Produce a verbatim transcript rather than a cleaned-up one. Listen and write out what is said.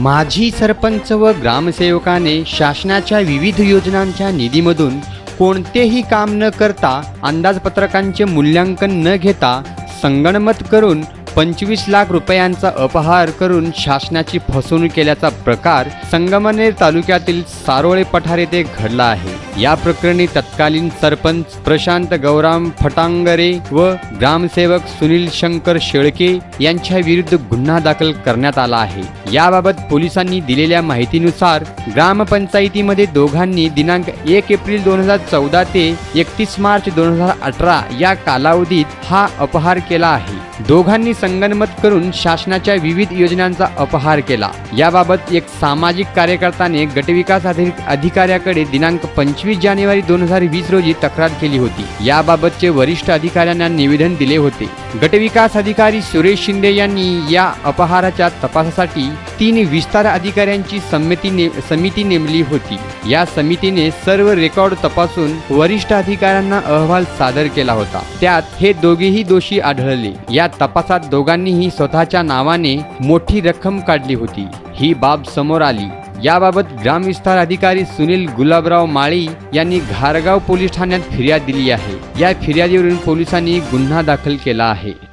माजी सरपंच व ग्रामसेवकाने शासनाच्या विविध योजनांच्या निधीमधून कोणतेही काम न करता अंदाजपत्रकांचे मूल्यांकन न घेता संगणमत करून पंचवीस लाख रुपयांचा अपहार करून शासनाची फसवणूक केल्याचा प्रकार संगमनेर तालुक्यातील सारोळे पठार येथे घडला आहे। या प्रकरणी तत्कालीन सरपंच प्रशांत गौराम फटांगरे व ग्रामसेवक सुनील शंकर शेळके यांच्या विरुद्ध गुन्हा दाखल करण्यात आला आहे। याबाबत पोलिसांनी दिलेल्या माहितीनुसार ग्रामपंचायतीमध्ये दोघांनी दिनांक एक एप्रिल दोन हजार चौदा ते एकतीस मार्च दोन हजार अठरा या कालावधीत हा अपहार केला आहे। दोघांनी संगनमत करून शासनाच्या विविध योजनांचा अपहार केला। याबाबत एक सामाजिक कार्यकर्त्याने गटविकास अधिकाऱ्याकडे दिनांक पंचवीस जानेवारी दोन हजार वीस रोजी तक्रार केली होती। याबाबतचे वरिष्ठ अधिकाऱ्यांना निवेदन दिले होते। गटविकास अधिकारी सुरेश शिंदे यांनी या अपहाराच्या तपासासाठी तीन विस्तार अधिकाऱ्यांची समिती ने, समिती नेमली होती। या समितीने सर्व रेकॉर्ड तपासून वरिष्ठ अधिकाऱ्यांना अहवाल सादर केला होता। त्यात हे दोघेही दोषी आढळले। या तपासात दोघांनीही स्वतःच्या नावाने मोठी रक्कम काढली होती। ही बाब समोर आली। याबाबत ग्रामविस्तार अधिकारी सुनील गुलाबराव माळी यांनी घारगाव पोलीस ठाण्यात फिर्याद दिली आहे। या फिर्यादीवरून पोलिसांनी गुन्हा दाखल केला आहे।